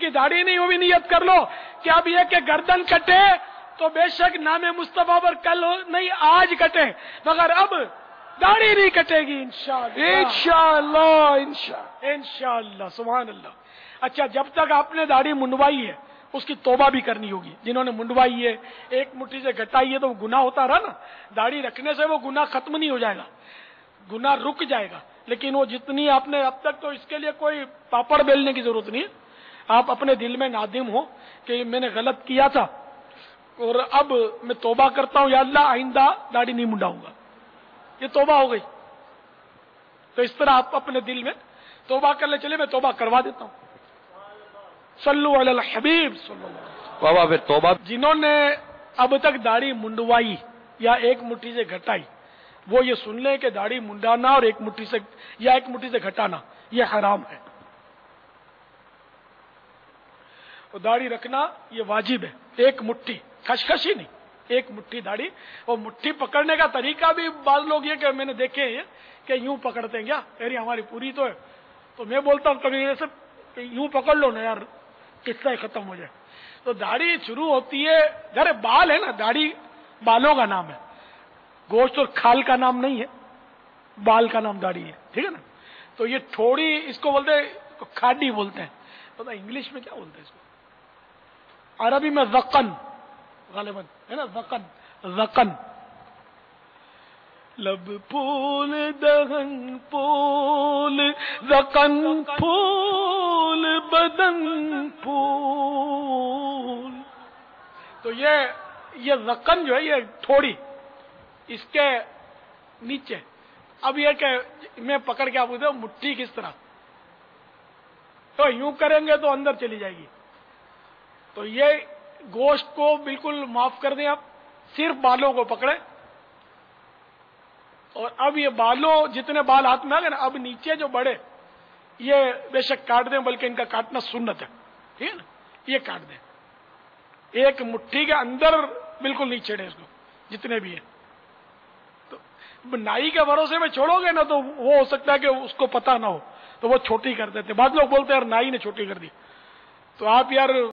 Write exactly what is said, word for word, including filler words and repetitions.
کی داڑھی نہیں وہ بھی نیت کر لو کہ اب یہ کہ گردن کٹے تو بے شک نام مصطفیٰ پر کل نہیں آج کٹے، مگر اب داڑھی نہیں کٹے گی انشاءاللہ انشاءاللہ انشاءاللہ انشاءاللہ سبحان اللہ۔ اچھا، جب تک آپ نے داڑھی منڈوائی ہے اس کی توبہ بھی کرنی ہوگی۔ جنہوں نے منڈوائی ہے، ایک مٹھی سے گھٹائی ہے تو وہ گناہ ہوتا رہا نا، داڑھی رکھنے سے وہ گناہ ختم نہیں ہو جائے گا، گناہ رک جائے گا، لیکن وہ جتنی آپ نے اب تک، تو اس کے لیے کوئی پاپڑ بیلنے کی ضرورت نہیں ہے۔ آپ اپنے دل میں نادم ہو کہ میں نے غلط کیا تھا اور اب میں توبہ کرتا ہوں، یا اللہ آئندہ داڑھی نہیں منڈاؤں گا، یہ توبہ ہو گئی۔ تو اس طرح آپ اپنے دل میں توبہ کر لے، چلے میں توبہ کروا دیتا ہوں۔ صلو علی الحبیب صلی اللہ علیہ وسلم۔ بابا پھر توبہ جنہوں نے اب تک داڑھی منڈوائی یا ایک مٹھی سے گھٹائی، وہ یہ سن لیں کہ داڑھی منڈانا اور ایک مٹھی سے یا ایک مٹھی سے گھٹانا یہ حرام ہے، اور داڑھی رکھنا یہ واجب ہے۔ ایک مٹھی، خشخشی نہیں، ایک مٹھی داڑھی، اور مٹھی پکڑنے کا طریقہ بھی بعض لوگ یہ کہ میں نے دیکھے ہیں کہ یوں پکڑتے ہیں، کیا ارے ہماری پوری تو ہے، تو میں بولتا ہوں کبھی ایسے کہ یوں پکڑ لو نا یار، قصہ ہی ختم ہو جائے۔ تو داڑھی شروع ہوتی ہے، ذرا بال ہے نا، داڑھی بالوں کا نام ہے، گوشت اور کھال کا نام نہیں ہے، بال کا نام داڑھی ہے، ٹھیک ہے نا۔ تو یہ تھوڑی، اس کو بولتے ہیں کھاڈی بولتے ہیں، پتہ انگلش میں کیا بولتے ہیں اس کو، عربی میں ذقن غالباً ہے نا، ذقن ذقن۔ لب پھول دہن پھول ذقن پھول بدن پھول، تو یہ یہ ذقن جو ہے یہ تھوڑی، اس کے نیچے۔ اب یہ کہ میں پکڑ کے آپ کو مٹھی کس طرح، تو یوں کریں گے تو اندر چلی جائے گی، تو یہ گوشت کو بالکل معاف کر دیں، آپ صرف بالوں کو پکڑیں، اور اب یہ بالوں جتنے بال ہاتھ میں آ گئے نا، اب نیچے جو بڑے یہ بے شک کاٹ دیں، بلکہ ان کا کاٹنا سنت ہے، ٹھیک ہے نا، یہ کاٹ دیں، ایک مٹھی کے اندر بالکل نہیں چھیڑے اس کو، جتنے بھی ہیں۔ تو نائی کے بھروسے میں چھوڑو گے نا تو وہ ہو سکتا ہے کہ اس کو پتہ نہ ہو، تو وہ چھوٹی کر دیتے، بعض لوگ بولتے ہیں یار نائی نے چھوٹی کر دی، تو آپ یار